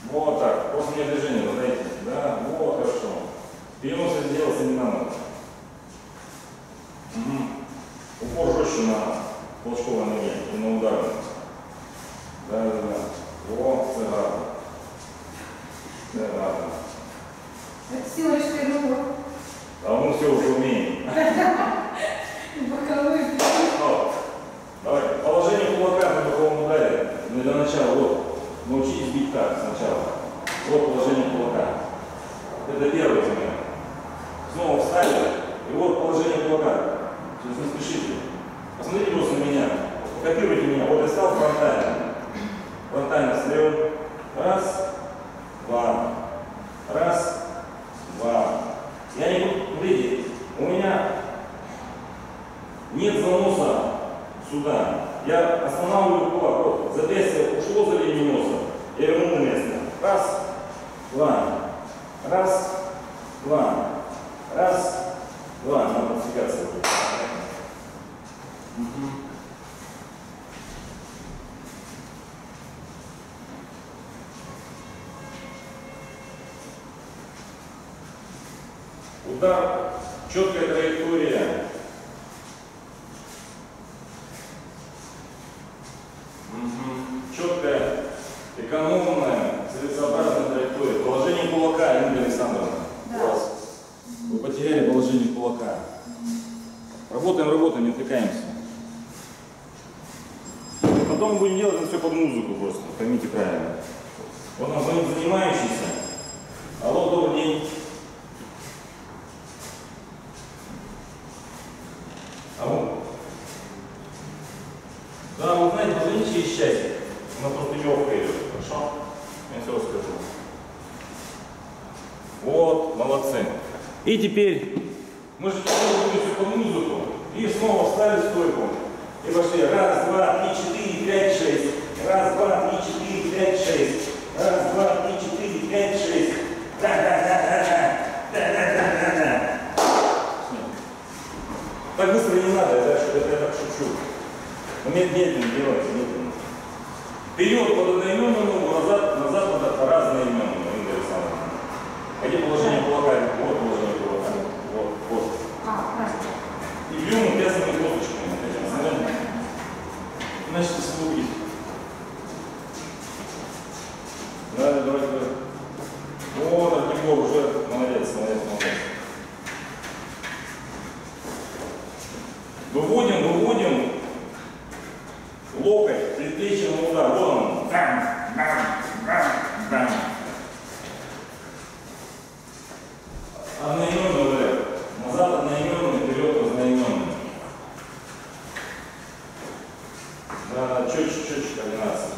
Вот так. Просто мне движение задайте. Да, вот, хорошо. Переносы сделался не надо. Угу. Упор жестче на толчковой ноге и на ударную. Да. О, це гарно. Це гарно. Это всего лишь первый урок. А мы все уже умеем. Боковой. Давай. Положение кулака на боковом ударе. Для начала. Вот. Научитесь бить так сначала. Вот положение кулака. Это первый момент. Снова встали. И вот положение кулака. Сейчас не спешите. Посмотрите просто на меня. Копируйте меня. Вот я стал фронтально. Фронтально встаем. Раз, два. Раз, два. Я не буду, смотрите, у меня нет заноса сюда. Я останавливаю кулак. Вот, запястье ушло за линию носа. Я вернул на место. Раз, два. Раз, два. Раз, два. Надо подсекаться. Удар, четкая траектория. Четкая, экономная, целесообразная траектория. Положение кулака, Инга Александровна. Да. Вы потеряли положение кулака. Работаем, не отвлекаемся. Потом будем делать это все под музыку просто, поймите правильно. Вот нам звонит занимающийся. Алло, добрый день. Алло. Да, вы знаете, позвоните через часик. У нас просто легкая идет, хорошо? Я все расскажу. Вот, молодцы. И теперь мы же будем все под музыку. И снова встали в стойку. И пошли. Раз, два, три, четыре, пять, шесть. Раз, два, три, четыре, пять, шесть. Раз, два, три, четыре, пять, шесть. Да-да-да-да-да. Да-да-да-да-да. Так быстро не надо, я так шучу. Медленно делайте, медленно. Вперед под одноименную, назад под разноименную, Инга Александровна. А где положение кулака? Вот положение кулака. Вот. И бьем пястными косточками. Значит, слуги. Да, давай. Вот, Артемор уже молодец. Выводим локоть, предплечье на удар. Вот он. Бам. Одноименный удар. Назад одноименный, вперед одноименный. Да, четче координация.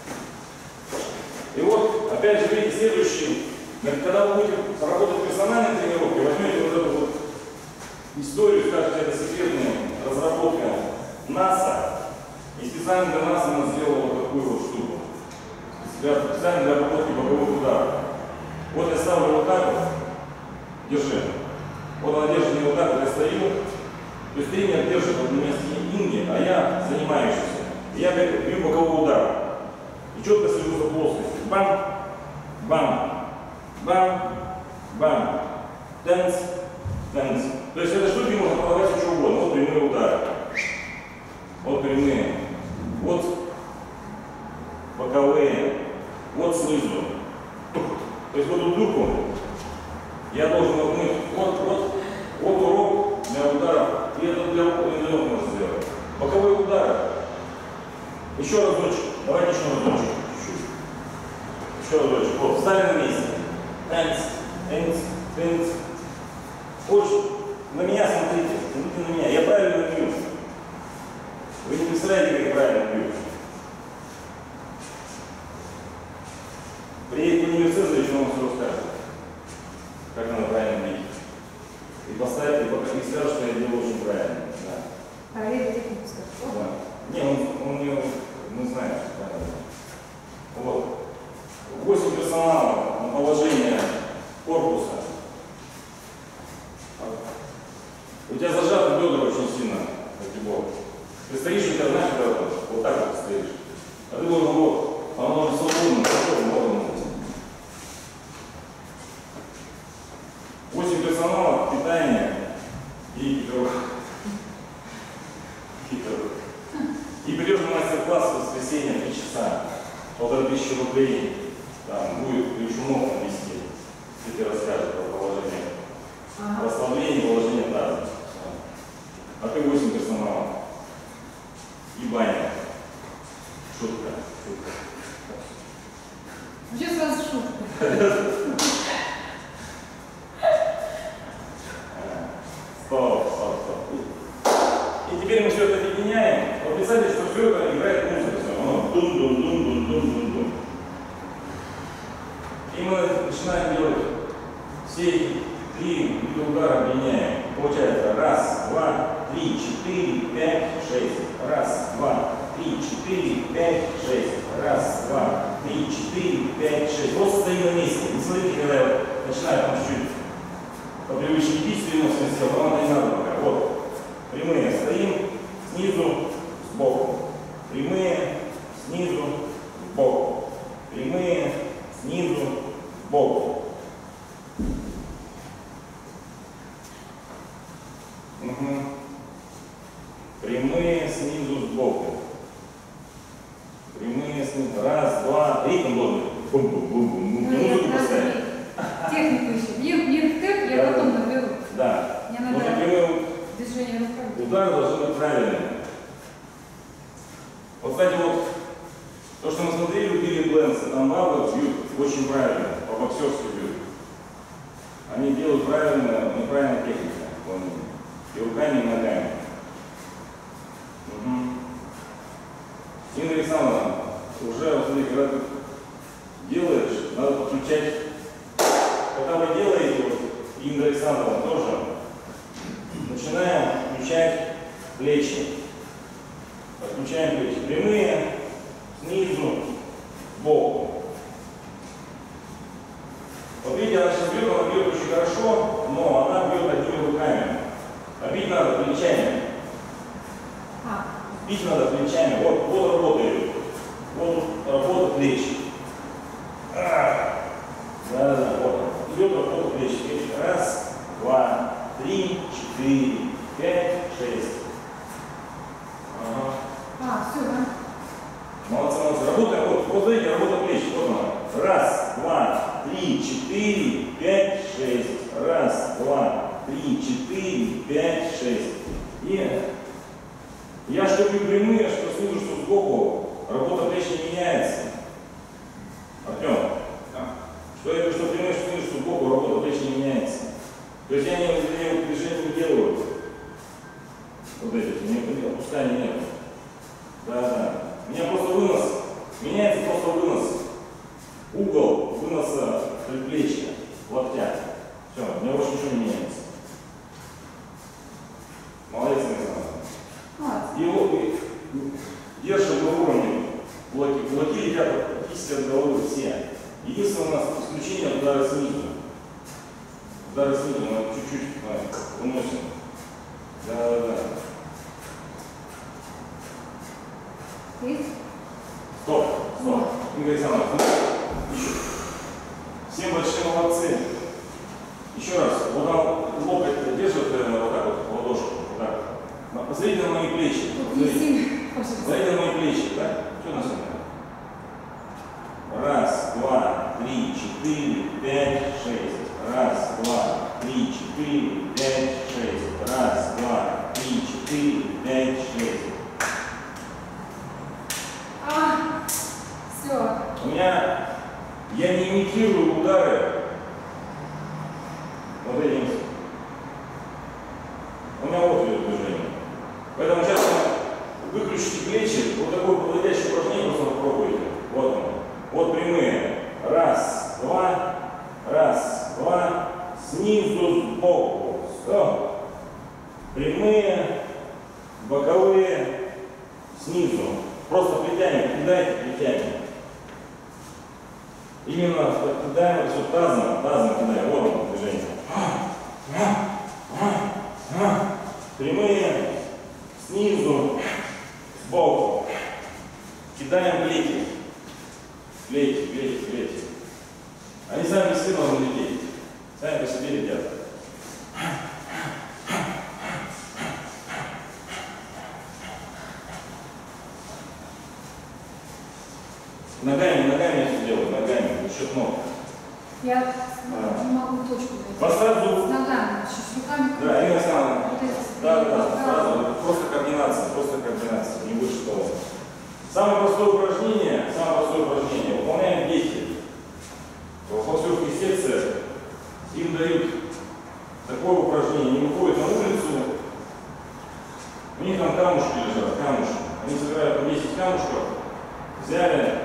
И вот, опять же, видите, следующий. Когда вы будете работать персональной тренировкой, возьмете вот эту вот историю, скажете, это секретная разработка НАСА. И специально для нас она сделала вот такую вот штуку. Специально для обработки боковых ударов. Вот я ставлю вот так вот. Держи. Вот она держит мне вот так вот, я стою. То есть тренер держит вот на месте Инги, а я занимающийся. Я бью боковой удар. И четко слежу за плоскостью. Бам, бам, бам, бам. Тенс. То есть этой штуки можно подавать что угодно. Вот прямые удары. Вот прямые. Вот боковые. Вот снизу. То есть вот эту дырку я должен отмыть. Вот урок для ударов. И это для ударов можно сделать. Боковые удары. Еще разочек. Давайте еще разочек. Еще разочек. Вот, встали на месте. Тенс. Очень. На меня смотрите. Смотрите на меня. Я правильно бью. Вы не представляете, как я правильно бью. Приедет университет, еще вам все расскажет. Как надо правильно бить. И поставить, и скажет, что я делаю очень правильно. Да. Проверить технику, скажу. Да. Не, он не, мы знаем, что правильно. Вот. 8 персоналов на положение корпуса. У тебя зажаты бедра очень сильно, Артемор. Ты стоишь, у тебя, знаешь, вот так вот стоишь. А ты должен вот, оно должен свободно, можно. 1000 рублей, там будет Ключунов на листе, тебе расскажет про положение. Расслабление, положение таза. А ты 8 персонала. И баня. Шутка. Шутка. Вообще сразу шутка. Стоп. И теперь мы все это объединяем. Вот представьте, что все это играет музыка. Оно дум-дум-дум-дум-дум-дум-дум. И мы начинаем делать все эти 3 вида удара, объединяем. Получается 1, 2, 3, 4, 5, 6. 1, 2, 3, 4, 5, 6. 1, 2, 3, 4, 5, 6. Просто стоим на месте. Не смотрите, когда я начинаю там чуть-чуть по привычке бить, все смысле, а вам не надо пока. Вот. Прямые стоим снизу, сбоку. Прямые снизу, сбоку. Прямые снизу, сбоку. Угу. Прямые снизу, сбоку. Прямые снизу. 1, 2, ритм должен быть. Бум-бум-бум-бум. Ну, Музыку поставить. Технику еще. Вверх, тэп, я потом наберу. Да. Мне Но надо прямые движение руками. удары должны быть правильными. Вот, кстати, вот то, что мы смотрели у Билли Бленса, там бабы бьют очень правильно, по-боксерски бьют. Они делают правильно, неправильная техника. И руками, и ногами. Угу. Инна Александровна, уже, вот, смотри, когда ты делаешь, надо подключать. Когда вы делаете, вот, Инна Александровна тоже, начинаем включать плечи. Подключаем плечи. Прямые, снизу, сбоку. Вот видите, она сейчас бьет, она бьет очень хорошо, но она бьет одними руками. А бить надо плечами. Бить надо плечами. Вот работает. Вот работа плеч. Да, вот. Идет работа плеч. 1, 2, 3, 4, 5, 6. Ага. Все, да? Молодцы. Работаем. Вот смотрите, работа плеч. Вот она. 1, 2, 3, 4, 5, 6. 1, 2, 3, 4, 5, 6. И я что бью прямые, что снизу, что сбоку, работа плеч не меняется. Артем, что я говорю, что прямые, что снизу, что сбоку, работа плеч не меняется. То есть я движения не делаю. Вот эти, опускания нет. Да. У меня просто вынос, меняется просто вынос. Угол выноса предплечья, локтя. Все, у меня больше ничего не меняется. Молодец, Александр. И вот держим на уровне. Кулаки летят практически от головы все. Единственное у нас исключение удары снизу. Удары снизу мы чуть-чуть выносим. Да. Стоп. Инга Александровна, всем большие молодцы. Еще раз, вот он локоть держит вот так вот, ладошку. Вот так. Посмотрите на мои плечи. Посмотрите на мои плечи, да? Что у нас это? 1, 2, 3, 4, 5, 6. 1, 2, 3, 4, 5, 6. 1, 2, 3, 4, 5, 6. Все. У меня, я не имитирую удары вот этим. У меня вот идет движение. Поэтому сейчас выключите плечи, вот такое подводящее упражнение просто попробуйте. Вот он. Вот прямые. 1, 2, 1, 2, снизу, сбоку. Стоп. Прямые, боковые, снизу. Просто плетями, кидайте плетями. Именно кидаем все тазом кидаем. Вот оно движение. Прямые, снизу, сбоку. Кидаем плети. Плети. Они сами по себе должны лететь. Сами по себе летят. Ногами ногами все делать, ногами, счет ног. Я не могу точку дать. Массаж. С ногами, с руками. Да, Ирина Александровна. Вот эти. Да, сразу. Просто координация, не больше того. Самое простое упражнение, выполняем дети. В боксерских секциях им дают такое упражнение, они выходят на улицу, у них там камушки лежат, камушки. Они собирают по 10 камушков, взяли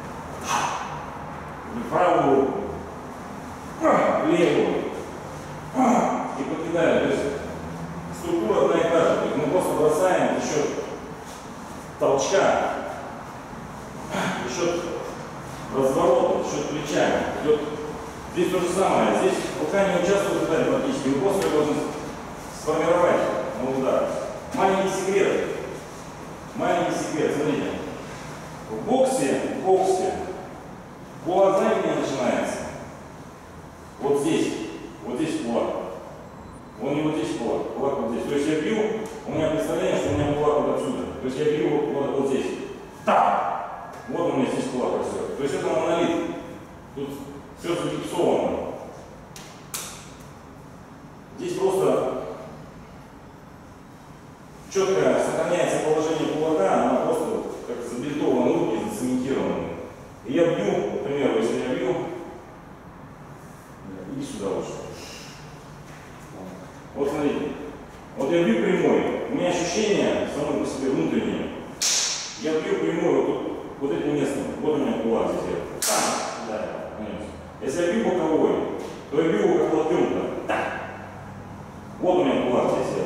правую руку, левую и покидали. То есть структура одна и та же. То есть мы просто бросаем за счет толчка, за счет разворота, за счет плечами. Идет. Здесь то же самое. Здесь рука не участвует в ударе практически. Вы просто должны сформировать на удар. Маленький секрет. Смотрите. В боксе кулак, знаете, где начинается? Вот здесь кулак. Он не вот здесь кулак вот здесь. То есть я бью, у меня представление, что у меня кулак вот отсюда. То есть я бью вот здесь. Так! Вот у меня здесь кулак растет. То есть это монолит. Тут все зафиксовано. Здесь просто четко сохраняется положение кулака, она просто как забинтованы руки, зацементированы. И я бью, например, если я бью, иди сюда лучше. Вот смотрите, вот я бью прямой, у меня ощущение само по себе внутреннее. Я бью прямой вот этим местом, вот у меня кулак здесь. Да, конечно. Если я бью боковой, то я бью как локтем. Да. Вот у меня кулак здесь.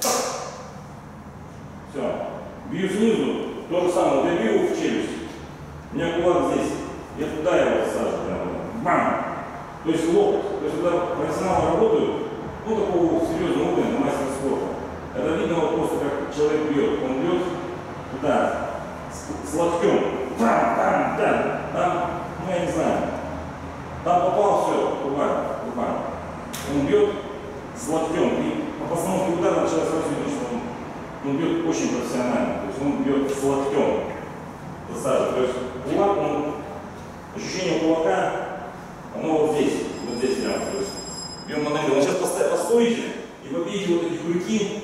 Все. Бью снизу, то же самое, вот я бью в челюсть. У меня кулак здесь. Я туда его сажу прямо. Бам! То есть локоть. То есть когда профессионалы работают, ну такого серьезного уровня, мастера спорта. Это видно вот просто как человек бьет. Он бьет туда, с локтем. Там, ну я не знаю. Там попал, все, руками. Он бьет с локтем. И по постановке удара начала сразу видно, что он бьет очень профессионально. То есть он бьет с локтем. Засаживает. То есть кулак, ощущение кулака, оно вот здесь прямо. То есть бьем на ноги. Сейчас постойте и побейте вот эти крюки